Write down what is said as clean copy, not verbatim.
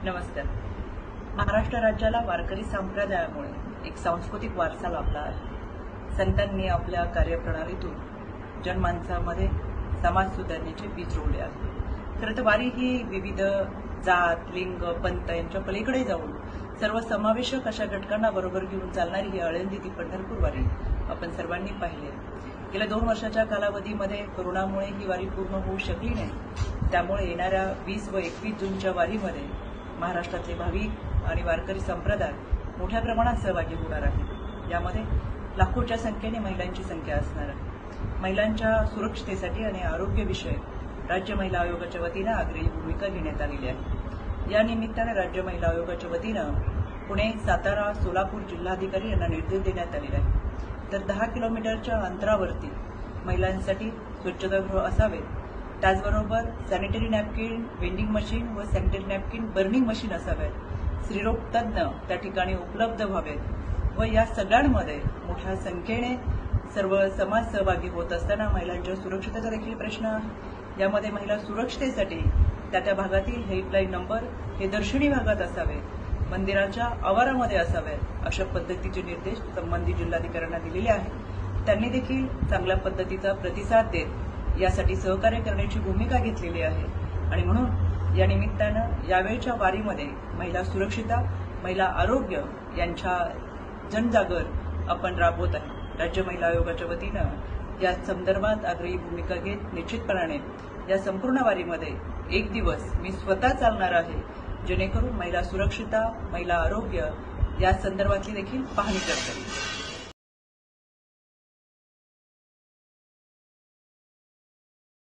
नमस्कार. महाराष्ट्र राज्याला वारकरी संप्रदायामुळे एक सांस्कृतिक वारसा लाभला आहे. संतांनी आपल्या कार्यप्रणालीतून जनमानसामध्ये समाज सुधारण्याचे बीज रोवले आहे. खरं तर वारी ही विविध जात, लिंग, पंथ यांच्या पलीकडे जाऊन सर्वसमावेशक अशा घटकांना बरोबर घेऊन चालणारी ही आळंदी ती पंढरपूर वारी आपण सर्वांनी पाहिली आहे. गेल्या 2 वर्षाच्या कालावधीमध्ये कोरोनामुळे ही वारी पूर्ण होऊ शकली नाही. त्यामुळे येणाऱ्या 20 व 21 जूनच्या वारीमध्ये महाराष्ट्रातले भाविक आणि वारकरी संप्रदाय मोठ्या प्रमाणात सहभागी होणार आहे. यामध्ये लाखोच्या संख्येने महिलांची संख्या असणार आहे. महिलांच्या सुरक्षितेसाठी आणि आरोग्यविषयक राज्य महिला आयोगाच्या वतीनं आग्रही भूमिका घेण्यात आलेली आहे. या निमित्तानं राज्य महिला आयोगाच्या वतीनं पुणे, सातारा, सोलापूर जिल्हाधिकारी यांना निर्देश देण्यात आलेले आहेत. तर 10 किलोमीटरच्या अंतरावरती महिलांसाठी स्वच्छतागृह असावे. त्याचबरोबर सॅनिटरी नॅपकिन वेंडिंग मशीन व सॅनिटरी नॅपकिन बर्निंग मशीन असाव्यात. स्त्रीरोग तज्ज्ञ त्या ठिकाणी उपलब्ध व्हावेत व या सगळ्यांमध्ये मोठ्या संख्येने सर्व समाज सहभागी होत असताना महिलांच्या सुरक्षितेचा देखील प्रश्न आहे. यामध्ये महिला सुरक्षितेसाठी त्या भागातील हेल्पलाईन नंबर हे दर्शनी भागात असावे, मंदिराच्या आवारामध्ये असावेत, अशा पद्धतीचे निर्देश संबंधित जिल्हाधिकाऱ्यांना दिलेले आहेत. त्यांनी देखील चांगल्या पद्धतीचा प्रतिसाद देत यासाठी सहकार्य करण्याची भूमिका घेतलेली आहे. आणि म्हणून या निमित्तानं यावेळच्या वारीमध्ये महिला सुरक्षिता, महिला आरोग्य यांच्या जनजागर आपण राबवत आहे. राज्य महिला आयोगाच्या वतीनं या संदर्भात आग्रही भूमिका घेत निश्चितपणाने या संपूर्ण वारीमध्ये एक दिवस मी स्वतः चालणार आहे, जेणेकरून महिला सुरक्षिता, महिला आरोग्य या संदर्भातली देखील पाहणी करता येईल.